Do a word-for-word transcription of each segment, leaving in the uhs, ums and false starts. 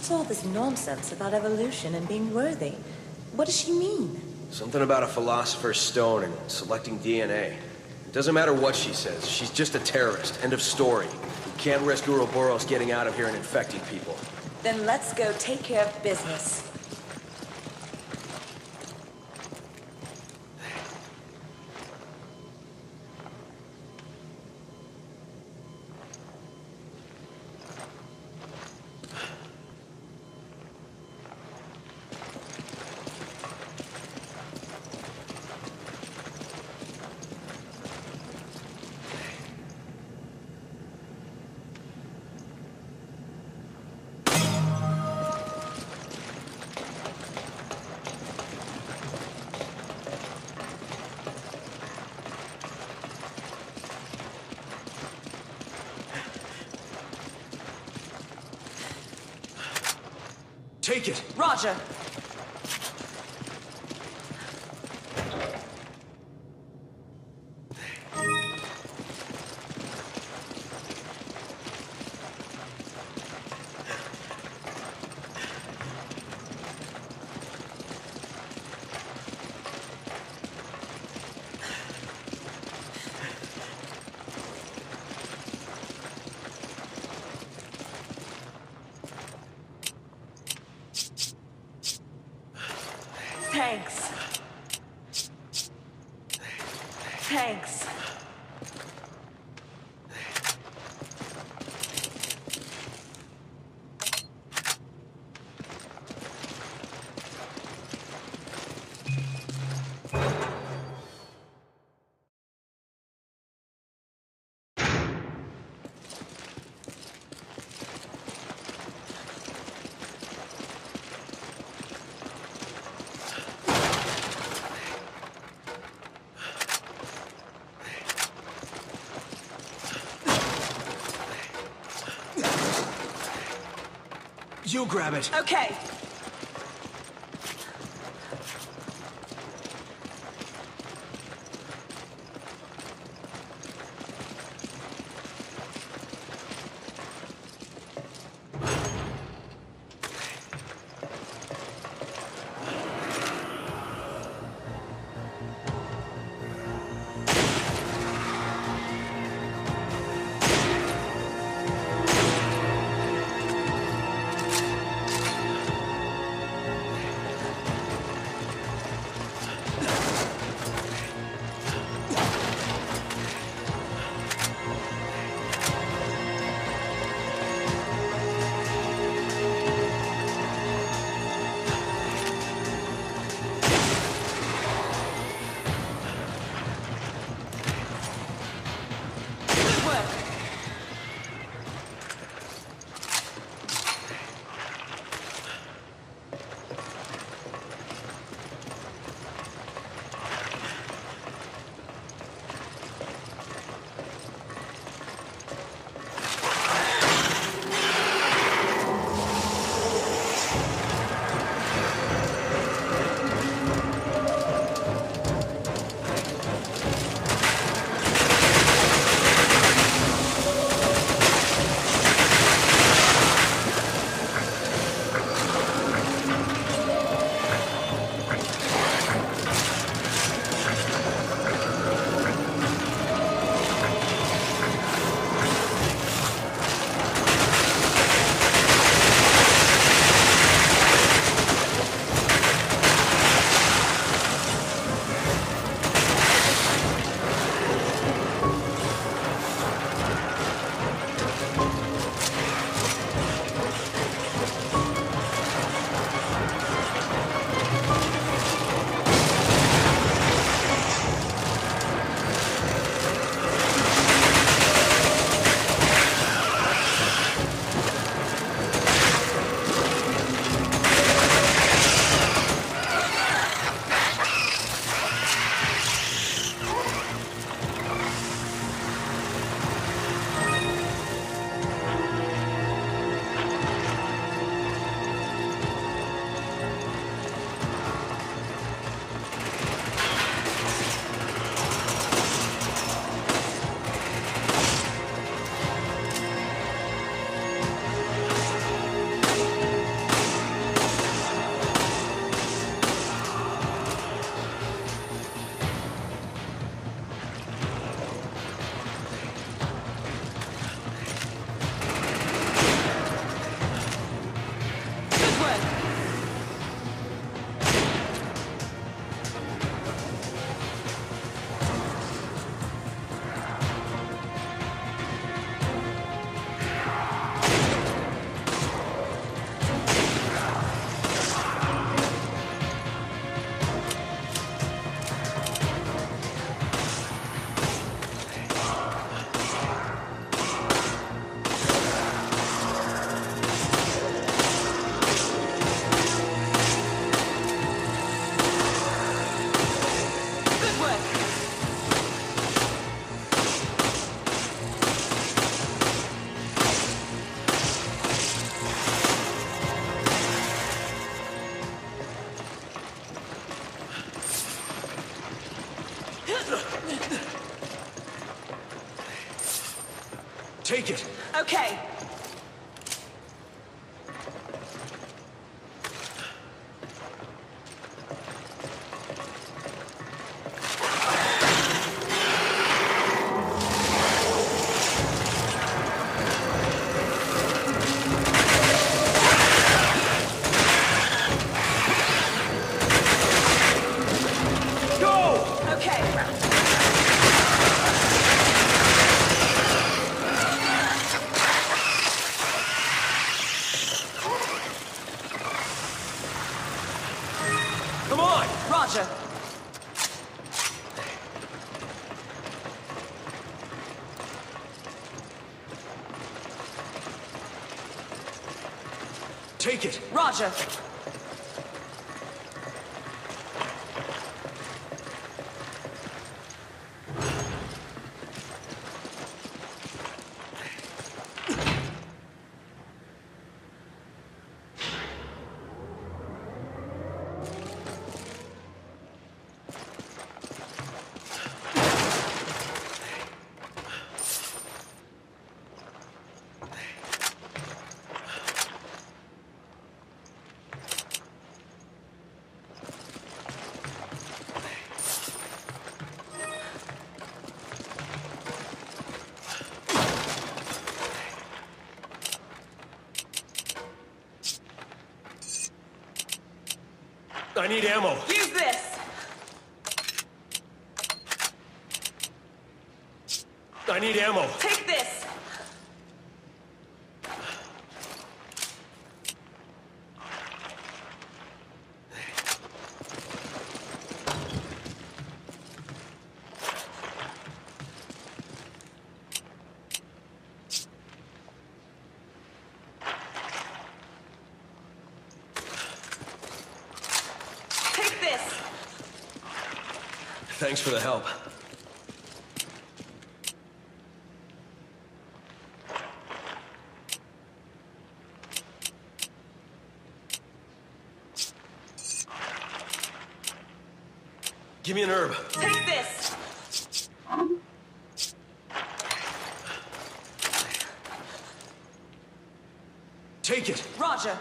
What's all this nonsense about evolution and being worthy? What does she mean? Something about a philosopher's stone and selecting D N A. It doesn't matter what she says, she's just a terrorist. End of story. We can't risk Ouroboros getting out of here and infecting people. Then let's go take care of business. Take it! Roger! Thanks. Thanks. You grab it. Okay. Take it! Okay. Come on! Roger. Take it! Roger. I need ammo. Use this. I need ammo. Take this. Take this. Thanks for the help. Give me an herb. Take this. Take it! Roger.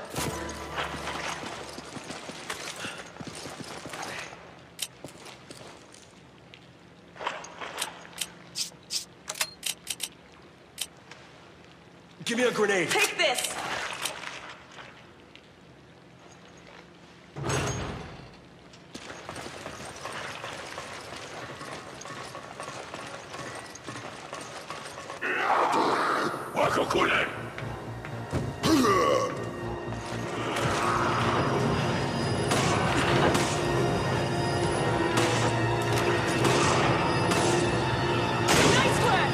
Give me a grenade. Take this. Wako kule! Nice work.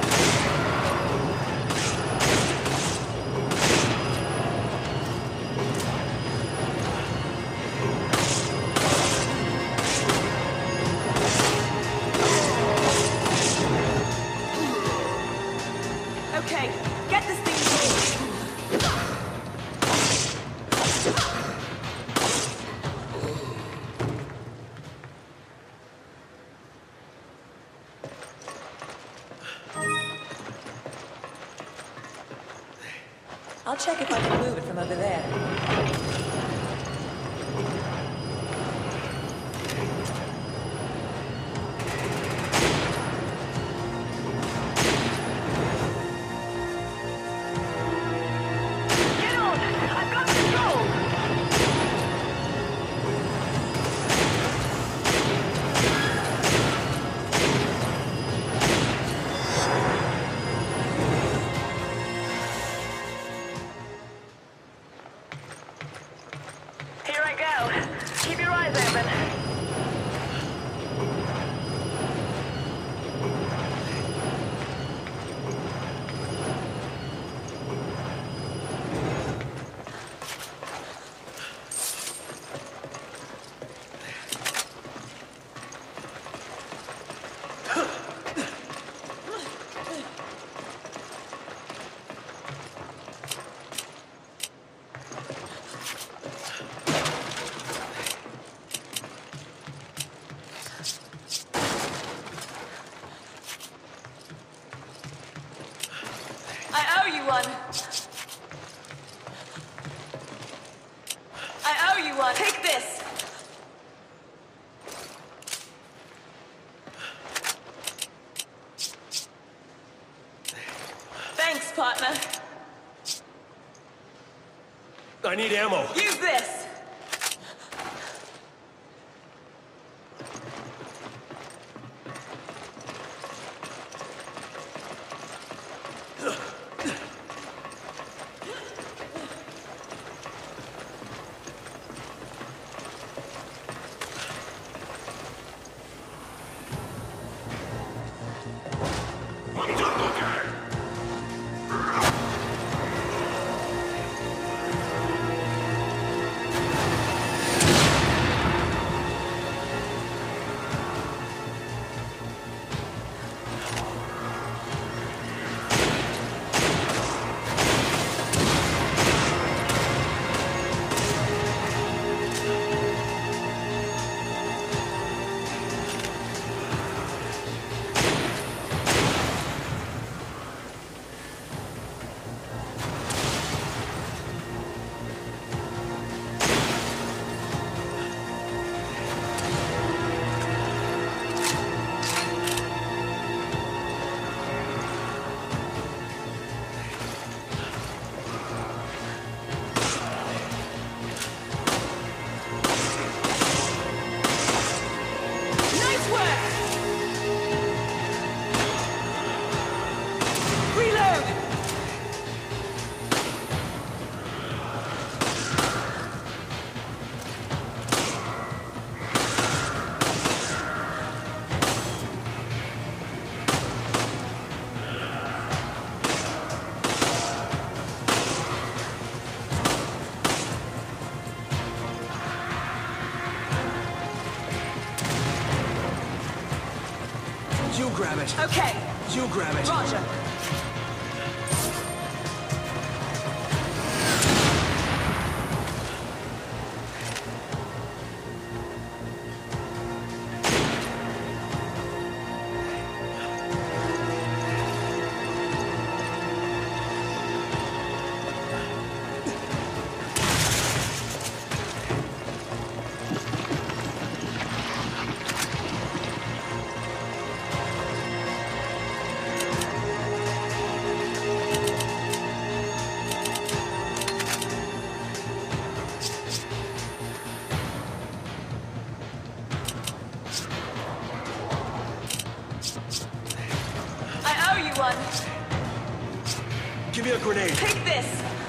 Okay, get this thing moving. I'll check if I can move it from over there. Get on! I've got control! I need ammo. Use this! You grab it. Okay. You grab it. Roger. One. Give me a grenade. Take this.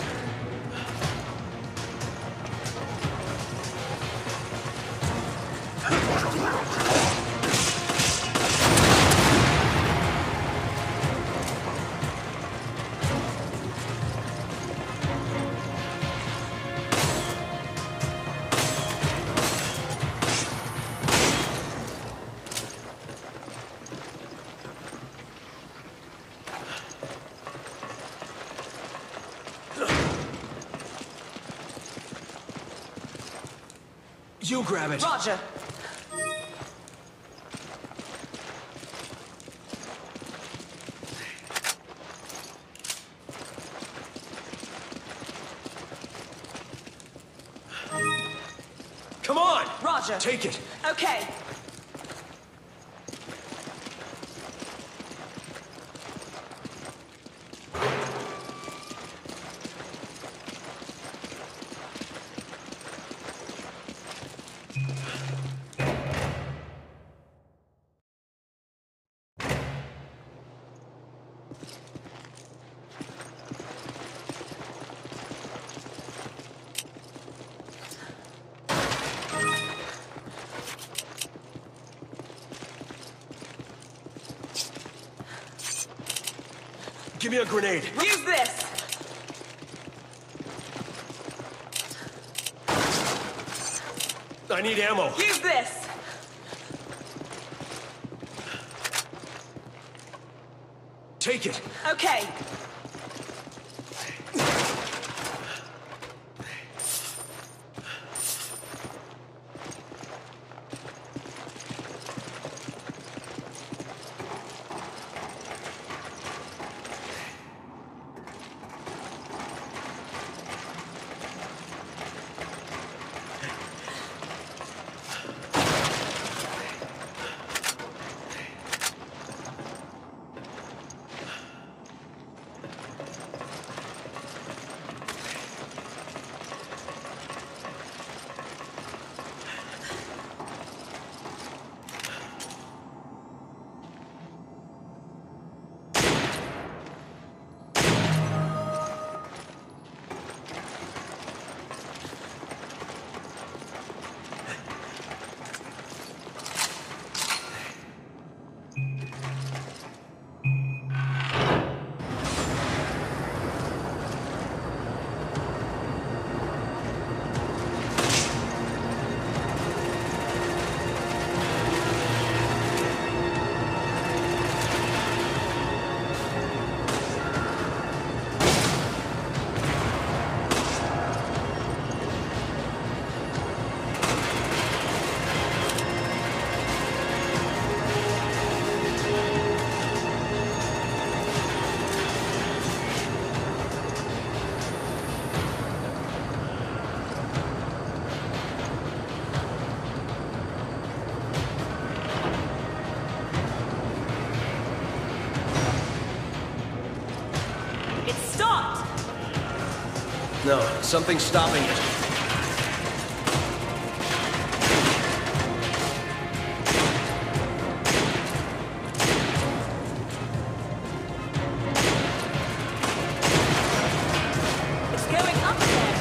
You grab it. Roger. Come on! Roger. Take it. Okay. Give me a grenade. Use this. I need ammo. Use this. Take it. Okay. No, something's stopping it. It's going up again.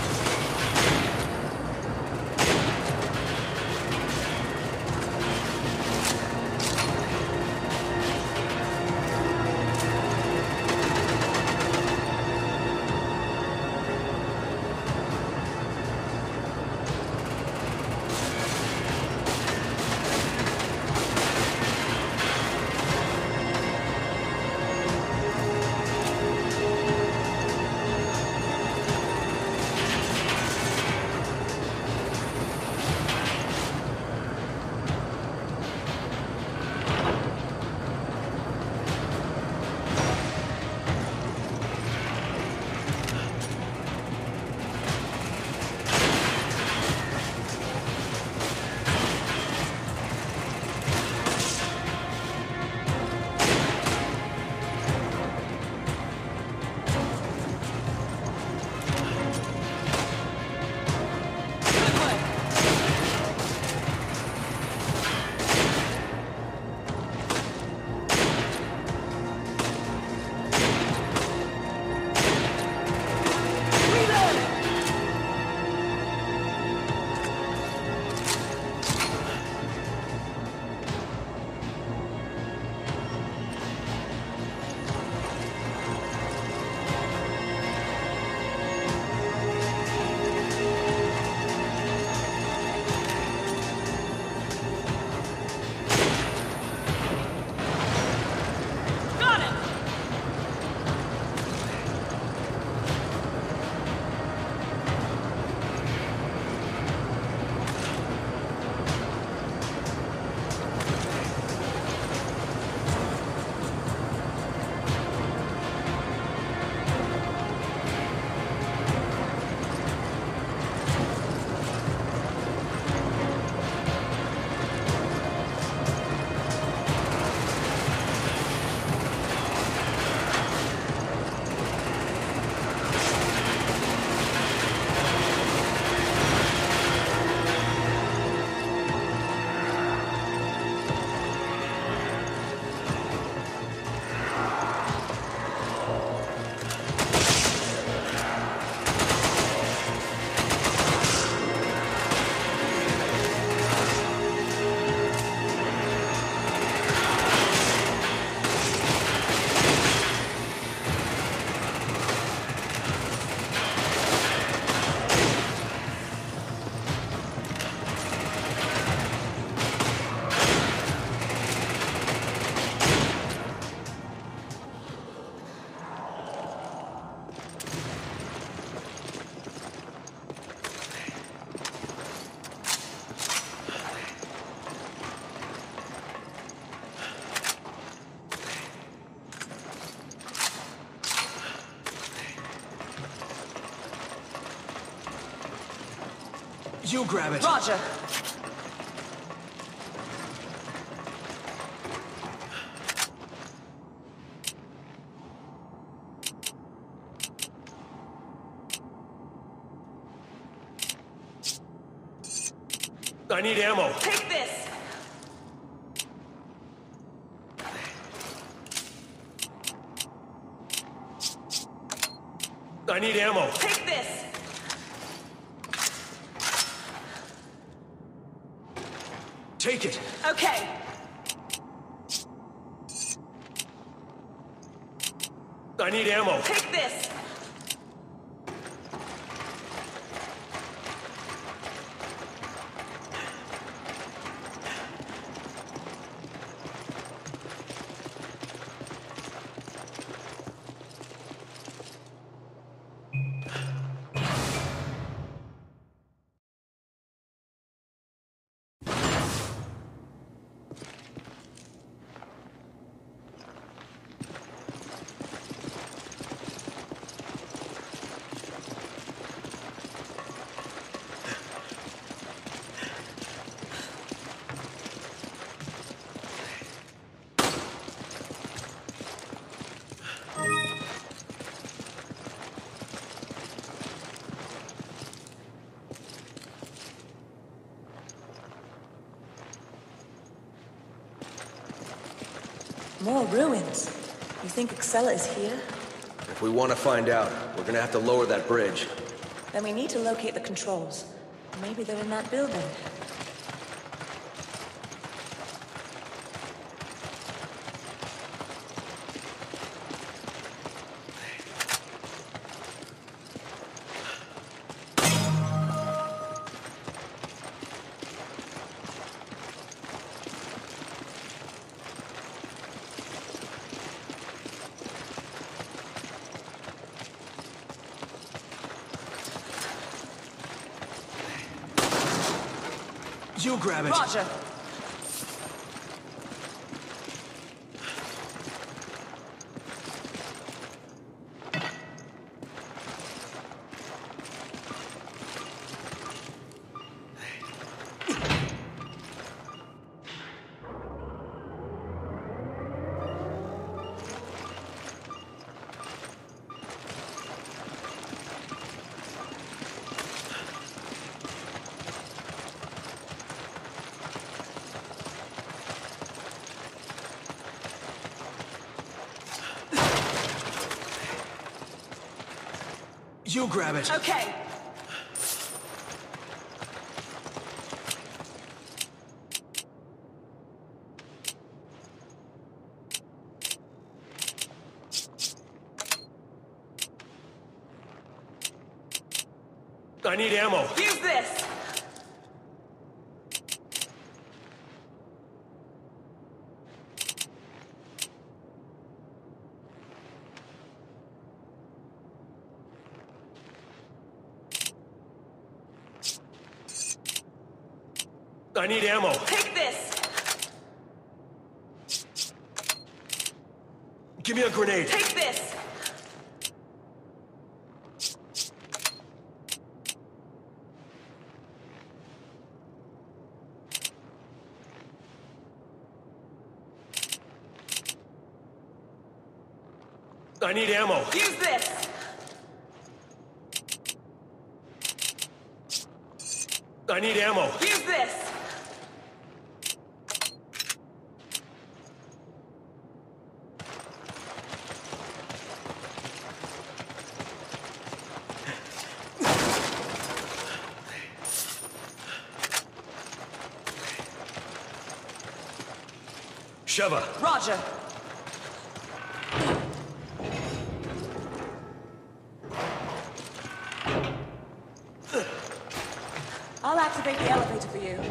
You grab it. Roger. I need ammo. Take this. I need ammo. Take this. Take it. Okay. I need ammo. Take this. More ruins. You think Excella is here? If we want to find out, we're gonna have to lower that bridge. Then we need to locate the controls. Maybe they're in that building. You grab it. Roger. You grab it. Okay. I need ammo. Use this. I need ammo. Take this. Give me a grenade. Take this. I need ammo. Use this. I need ammo. Use this. Sheva. Roger. I'll activate the elevator for you.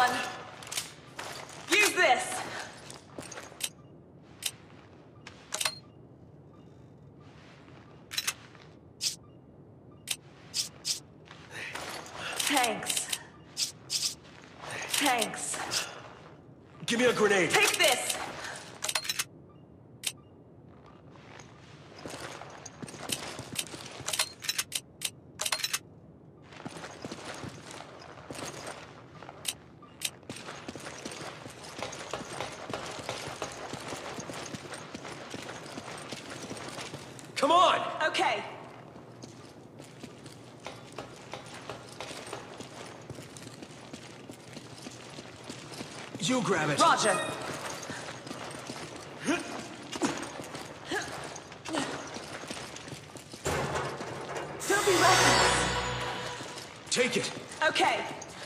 one. Use this. Thanks. Thanks. Give me a grenade. Take this. Come on! Okay. You grab it. Roger. Don't be reckless. Take it. Okay.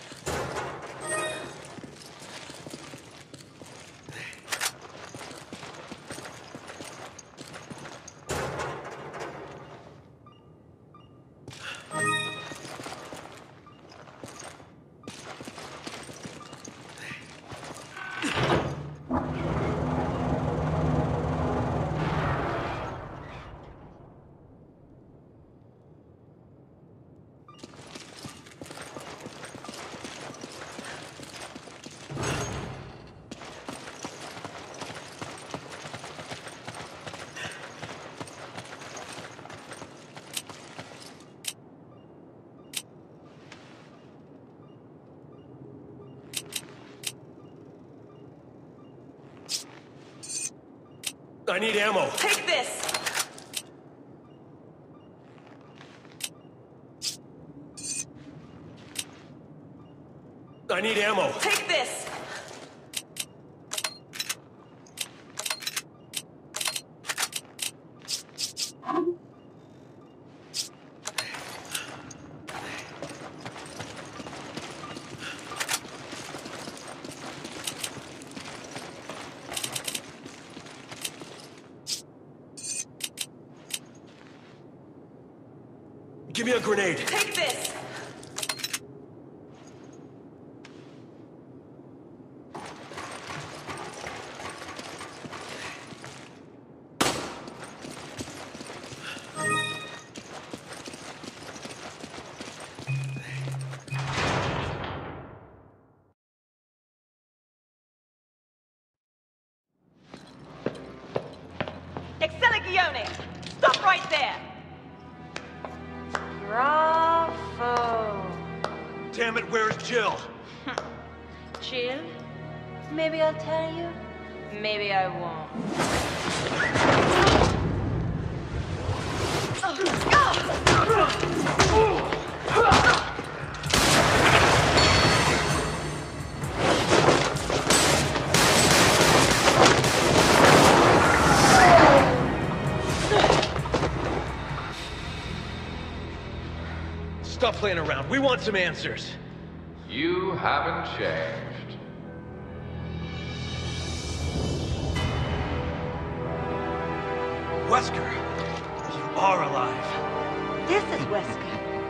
I need ammo. Take this. I need ammo. Take this. Give me a grenade. Take this. Excelligione! Stop right there! Bravo! Damn it, where's Jill? Jill? Maybe I'll tell you. Maybe I won't. Stop playing around. We want some answers. You haven't changed. Wesker, you are alive. This is Wesker.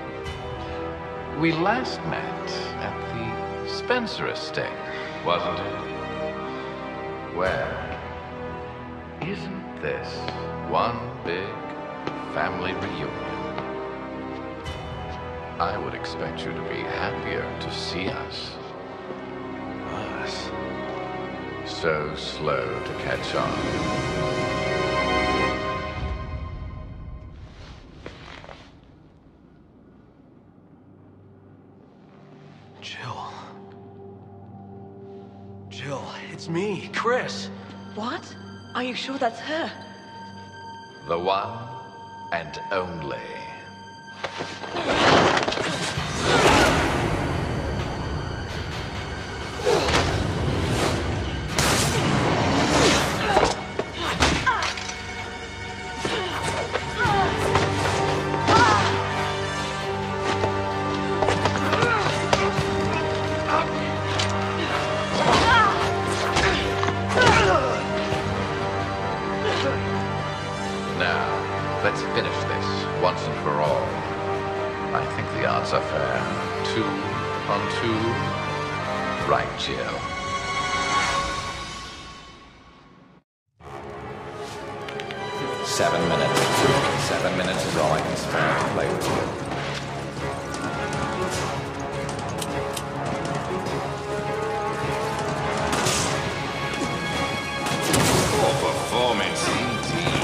We last met at the Spencer estate, wasn't it? Well, isn't this one big family reunion? I would expect you to be happier to see us. Us. So slow to catch on. Jill. Jill, it's me, Chris. What? Are you sure that's her? The one and only. Now, let's finish this once and for all. I think the odds are fair. Two on two. Right, Jill. Seven minutes. Seven minutes is all I can spare to play with you. Poor performance indeed.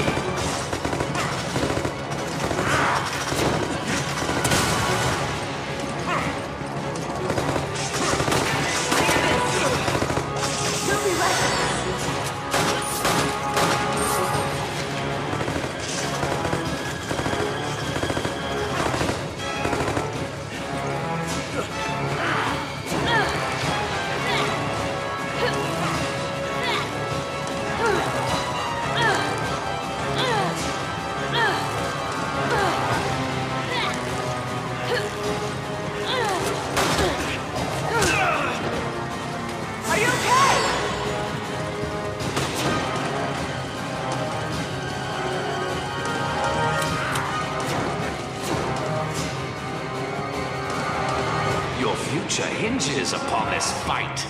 Your future hinges upon this fight.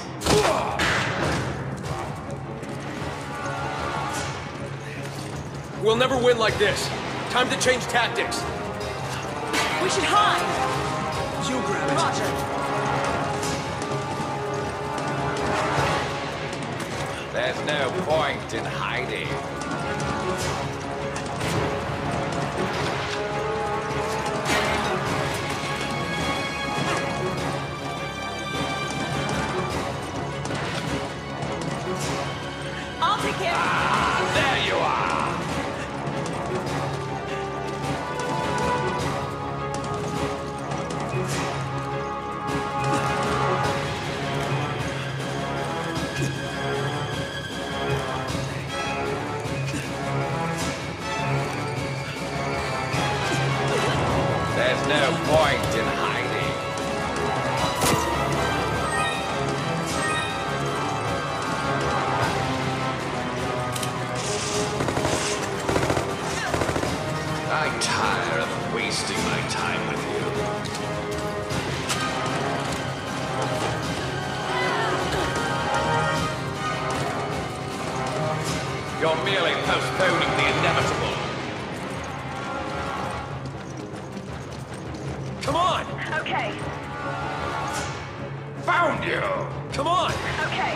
We'll never win like this. Time to change tactics. We should hide! You grab it. Roger. There's no point in hiding. I'll take care of Ah, there you are! There's no point in hiding. I tire of wasting my time with you. You're merely postponing the inevitable. Come on! Okay, Found you! Come on! okay.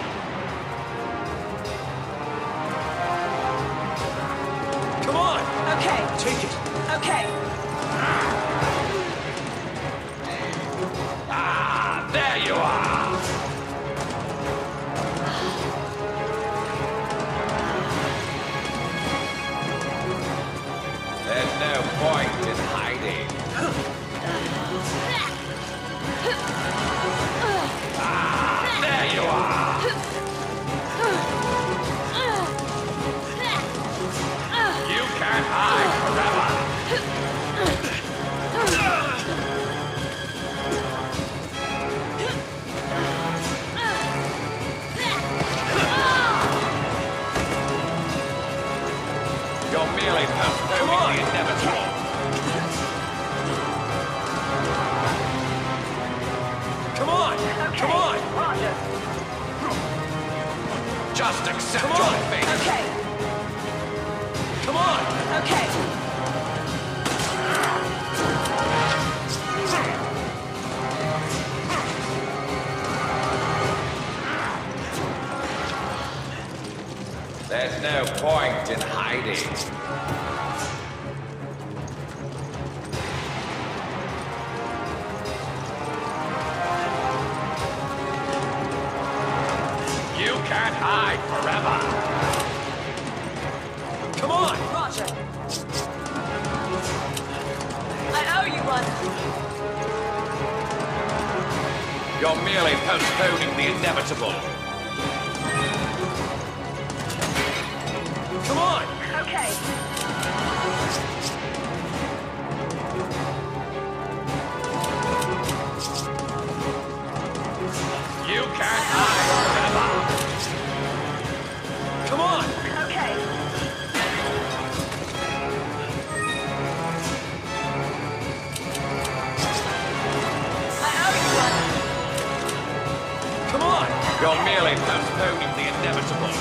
Come on! Okay, Take it! okay. Ah, there you are! There's no point in hiding. Ah, there you are! You can't hide forever! You're merely postponing the inevitable. Come on! Okay. Come on! Roger. Just accept Come your on. fate. Okay, Come on! okay. There's no point in hiding. You can't hide forever. Come on! Roger. I owe you one. You're merely postponing the inevitable. Come on! Okay. You can't hide forever. Come on! Okay. I owe you one. Come on! You're merely postponing the inevitable.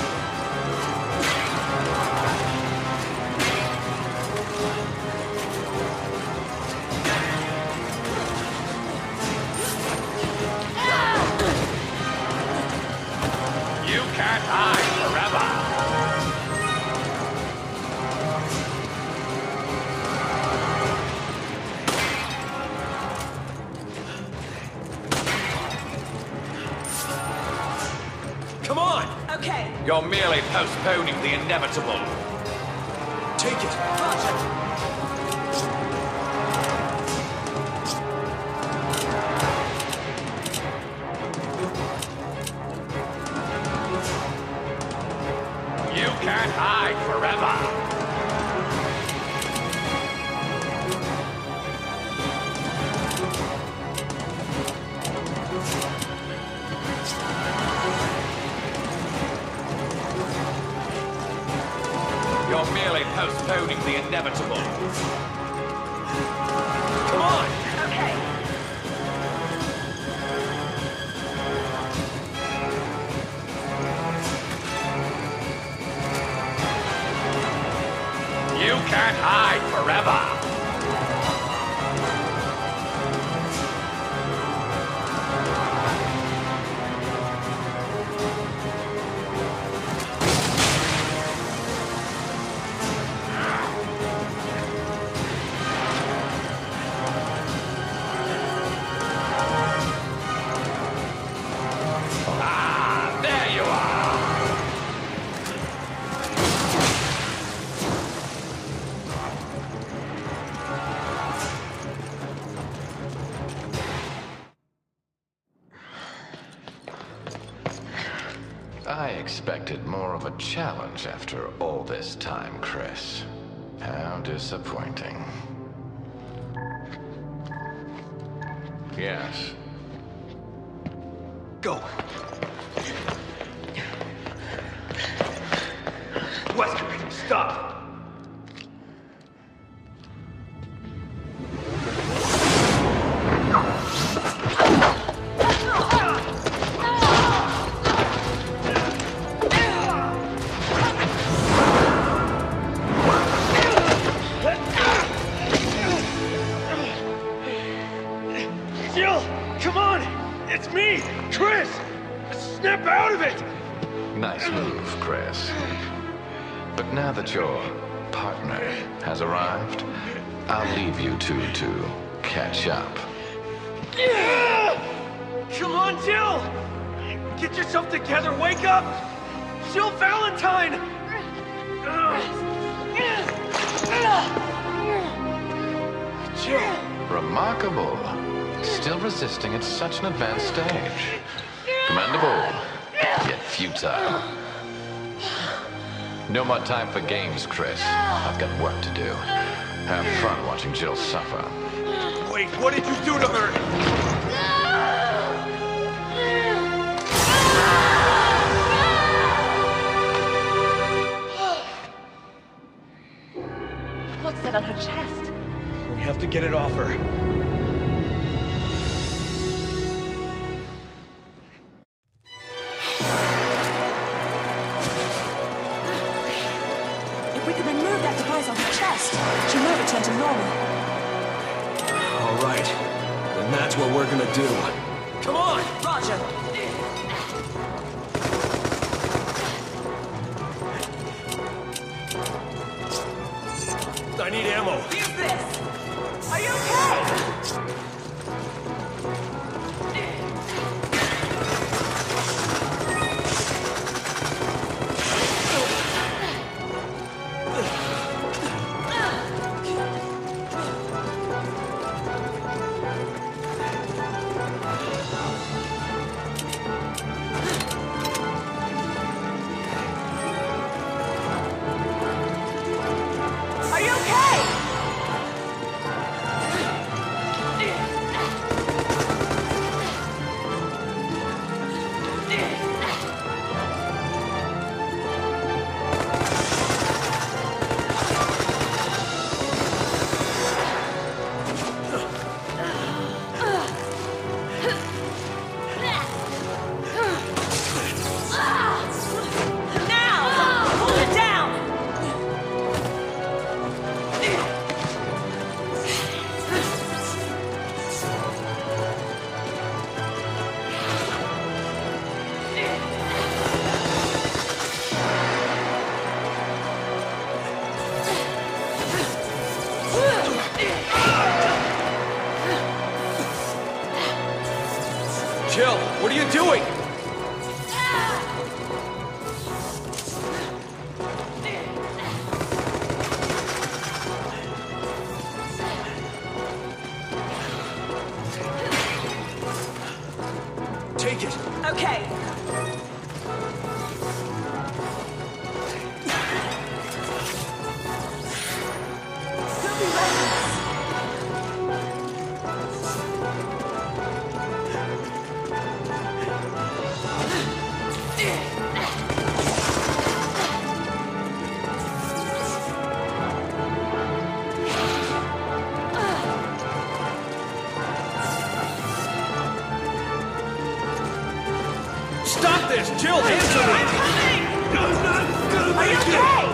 You can't hide forever. Come on! Okay. You're merely postponing the inevitable. Take it! Roger. You can't hide forever. You're merely postponing the inevitable. Come on! Okay. You can't hide forever. Ah, there you are. I expected more of a challenge after all this time, Chris. How disappointing. Yes. Go. Wesker, stop. Jill, come on! It's me, Chris! Snap out of it! Nice move, Chris. But now that your partner has arrived, I'll leave you two to catch up. Come on, Jill! Get yourself together, wake up! Jill Valentine! Jill! Remarkable. Still resisting at such an advanced stage. Commendable, yet futile. No more time for games, Chris. I've got work to do. Have fun watching Jill suffer. Wait, what did you do to her? What's that on her chest? We have to get it off her. If we could remove that device on her chest, she might return to normal. All right. Then that's what we're gonna do. Come on! Roger. I need ammo. Use this. Are you okay? Are you okay? Jill, what are you doing? Take it. Okay. He'll be ready. Stop this! Jill, answer me! Are you okay?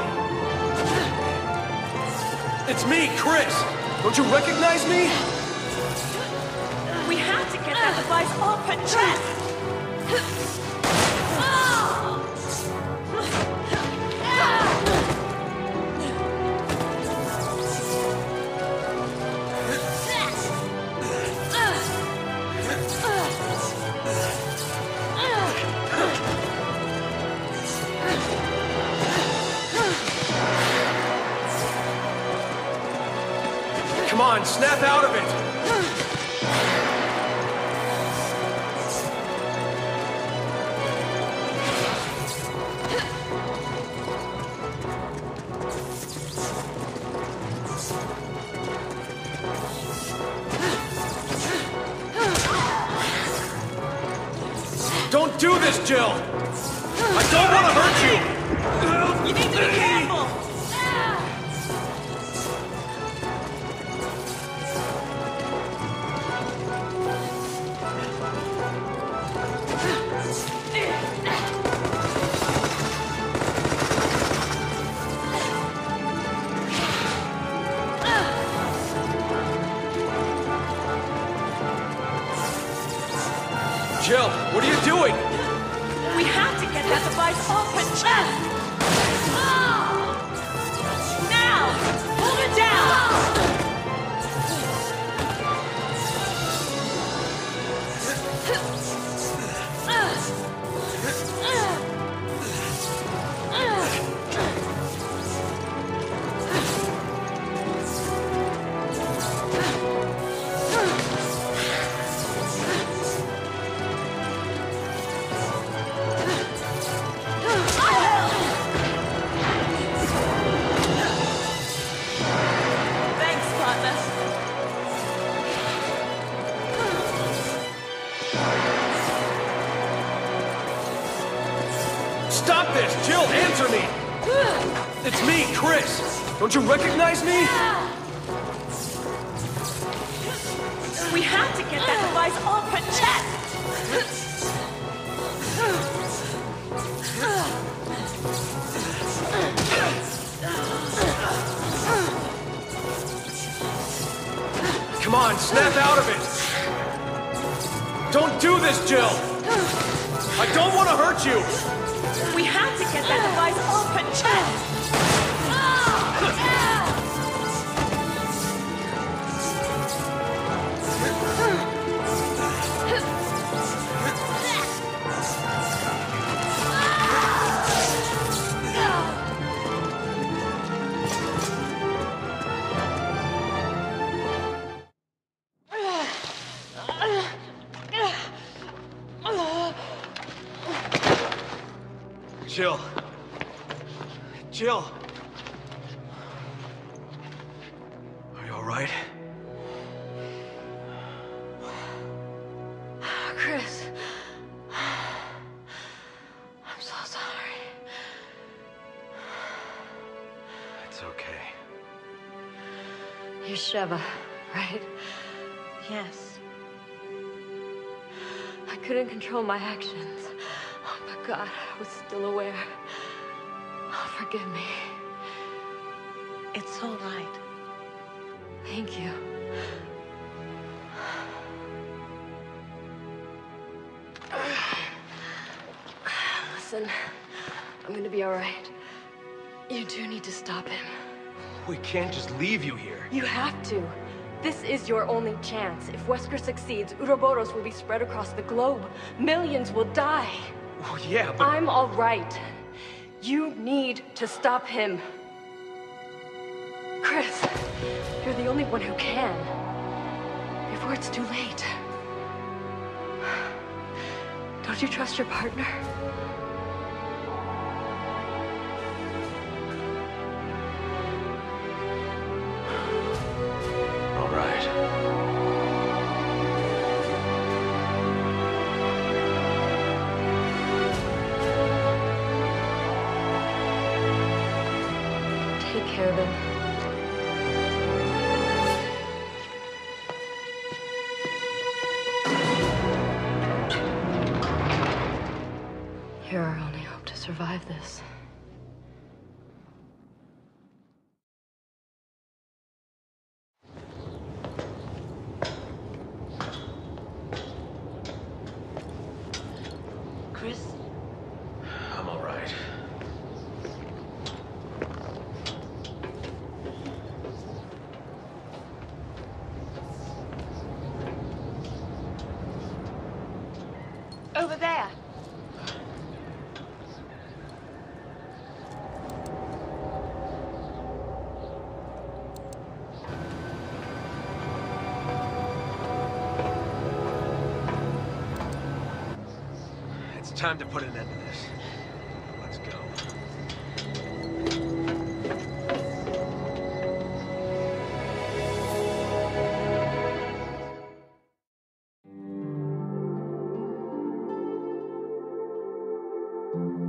It's me, Chris! Don't you recognize me? We have to get that device off her chest! Come on, snap out of it! Don't do this, Jill! I don't want to hurt you! You need to be careful! Jill, what are you doing? We have to get that device off her chest! Now! Hold it down! Thanks, partner. Stop this! Jill, answer me! It's me, Chris! Don't you recognize me? We have to get that device off her chest! Come on, snap out of it! Don't do this, Jill! I don't want to hurt you! We have to get that device off her chest! Jill. Jill. Are you all right? Chris. I'm so sorry. It's okay. You're Sheva, right? Yes. I couldn't control my actions. Oh, but God, I was still aware. Oh, forgive me. It's all right. Thank you. Listen, I'm gonna be all right. You do need to stop him. We can't just leave you here. You have to. This is your only chance. If Wesker succeeds, Uroboros will be spread across the globe. Millions will die. Oh, yeah, but... I'm all right. You need to stop him. Chris, you're the only one who can. Before it's too late. Don't you trust your partner? All right. Take care of him. You're our only hope to survive this. Chris? I'm all right. Over there. It's time to put an end to this. Let's go. Thank you.